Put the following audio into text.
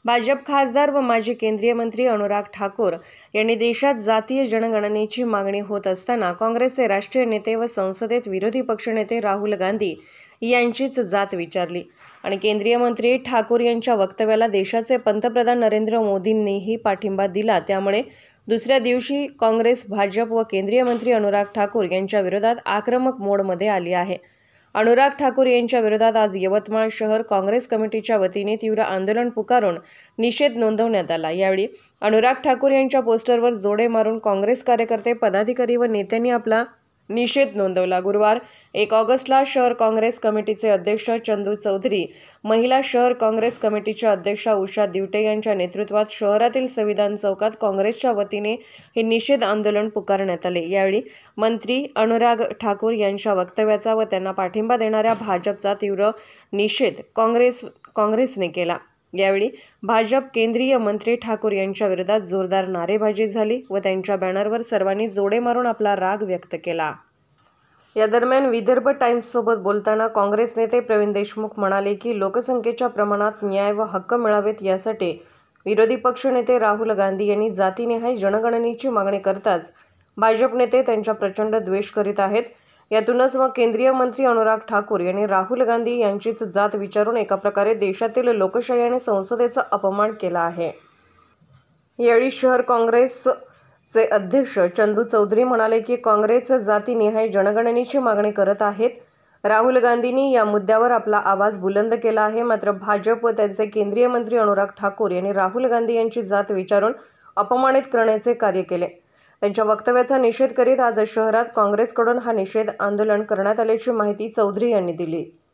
भाजप खासदार व माजी केंद्रीय मंत्री अनुराग ठाकूर यांनी देशात जातीय जनगणनेची मागणी होत असताना काँग्रेसचे राष्ट्रीय नेते व संसदेत विरोधी पक्षनेते राहुल गांधी यांचीच जात विचारली आणि केंद्रीय मंत्री ठाकूर यांच्या वक्तव्याला देशाचे पंतप्रधान नरेंद्र मोदींनीही पाठिंबा दिला। त्यामुळे दुसऱ्या दिवशी काँग्रेस, भाजप व केंद्रीय मंत्री अनुराग ठाकूर यांच्या विरोधात आक्रमक मोडमध्ये आली आहे। अनुराग ठाकूर यांच्या विरोधात आज यवतमाळ शहर काँग्रेस कमिटीच्या वतीने तीव्र आंदोलन पुकारून निषेध नोंदवण्यात आला। यावेळी अनुराग ठाकूर यांच्या पोस्टरवर जोडे मारून काँग्रेस कार्यकर्ते, पदाधिकारी व नेत्यांनी आपला निषेध नोंदवला। गुरुवार 1 ऑगस्टला शहर काँग्रेस कमिटीचे अध्यक्ष चंदू चौधरी, महिला शहर काँग्रेस कमिटीच्या अध्यक्षा उषा दिवटे यांच्या नेतृत्वात शहरातील संविधान चौकात काँग्रेसच्या वतीने हे निषेध आंदोलन पुकारण्यात आले। यावेळी मंत्री अनुराग ठाकूर यांच्या वक्तव्याचा व त्यांना पाठिंबा देणाऱ्या भाजपचा तीव्र निषेध काँग्रेसने केला। यावेळी भाजप केंद्रीय मंत्री ठाकूर यांच्या विरोधात जोरदार नारेबाजी झाली व त्यांच्या बॅनरवर सर्वांनी जोडे मारून आपला राग व्यक्त केला। या दरम्यान विदर्भ टाइम्ससोबत बोलताना काँग्रेस नेते प्रवीण देशमुख म्हणाले की लोकसंख्येच्या प्रमाणात न्याय व हक्क मिळावेत यासाठी विरोधी पक्षनेते राहुल गांधी यांनी जातीनिहाय जनगणनेची मागणी करताच भाजप नेते त्यांचा प्रचंड द्वेष करीत आहेत। यातूनच मग केंद्रीय मंत्री अनुराग ठाकूर यांनी राहुल गांधी यांचीच जात विचारून एका प्रकारे देशातील लोकशाही आणि संसदेचा अपमान केला आहे। यावेळी शहर काँग्रेसचे अध्यक्ष चंदू चौधरी म्हणाले की काँग्रेस जातीनिहाय जनगणनेची मागणी करत आहेत। राहुल गांधींनी या मुद्द्यावर आपला आवाज बुलंद केला आहे। मात्र भाजप व त्यांचे केंद्रीय मंत्री अनुराग ठाकूर यांनी राहुल गांधी यांची जात विचारून अपमानित करण्याचे कार्य केले। त्यांच्या वक्तव्याचा निषेध करीत आज शहरात काँग्रेसकडून हा निषेध आंदोलन करण्यात आल्याची माहिती चौधरी यांनी दिली।